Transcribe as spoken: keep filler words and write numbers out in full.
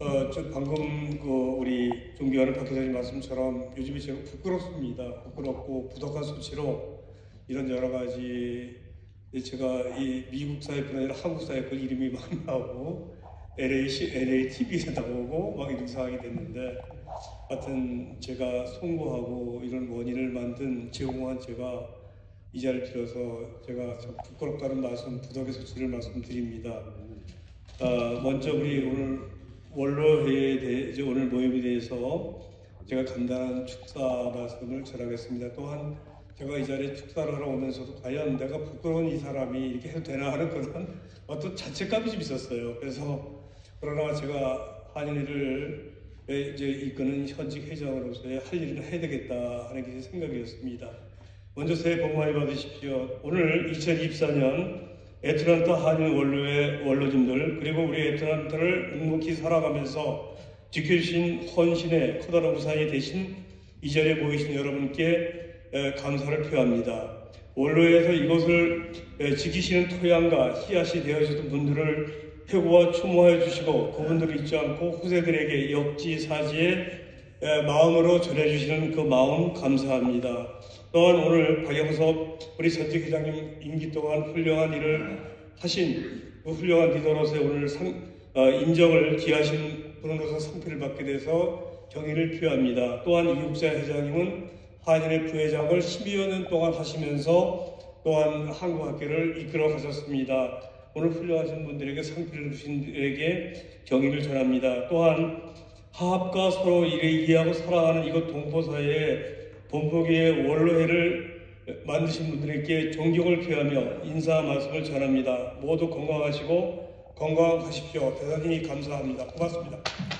어, 저 방금 그 우리 존경하는 박 기자님 말씀처럼 요즘에 제가 부끄럽습니다. 부끄럽고 부덕한 수치로 이런 여러 가지 제가 이 미국 사회뿐 아니라 한국 사회 그 이름이 막 나오고 엘에이, 엘에이 티비에 나오고 막 이런 상황이 됐는데, 하여튼 제가 송구하고 이런 원인을 만든 제공한 제가 이 자리를 빌어서 제가 참 부끄럽다는 말씀, 부덕의 수치를 말씀드립니다. 아, 먼저 우리 오늘 원로회에 대해 오늘 모임에 대해서 제가 간단한 축사 말씀을 전하겠습니다. 또한 제가 이 자리에 축사를 하러 오면서도 과연 내가 부끄러운 이 사람이 이렇게 해도 되나 하는 그런 어떤 자책감이 좀 있었어요. 그래서 그러나 제가 한인회를 이제 이끄는 현직 회장으로서의 할 일을 해야 되겠다 하는 게 제 생각이었습니다. 먼저 새해 복 많이 받으십시오. 오늘 이천이십사 년 애틀랜타 한인 원로회 원로님들, 그리고 우리 애틀랜타를 묵묵히 살아가면서 지켜주신 헌신의 커다란 우산이 되신 이 자리에 모이신 여러분께 감사를 표합니다. 원로회에서 이것을 지키시는 토양과 씨앗이 되어주신 분들을 회고와 추모해 주시고 그분들을 잊지 않고 후세들에게 역지사지의 마음으로 전해주시는 그 마음 감사합니다. 또한 오늘 박영섭 우리 전직 회장님 임기 동안 훌륭한 일을 하신 그 훌륭한 리더로서의 오늘 상, 어, 인정을 기하신 분으로서 상패를 받게 돼서 경의를 표합니다. 또한 이국자 회장님은 한인회 부회장을 십여 년 동안 하시면서 또한 한국학교를 이끌어 가셨습니다. 오늘 훌륭하신 분들에게 상패를 주신 분들에게 경의를 전합니다. 또한 화합과 서로 이해하고 사랑하는 이곳 동포사회에 본보기의 원로회를 만드신 분들에게 존경을 표하며 인사 말씀을 전합니다. 모두 건강하시고 건강하십시오. 대단히 감사합니다. 고맙습니다.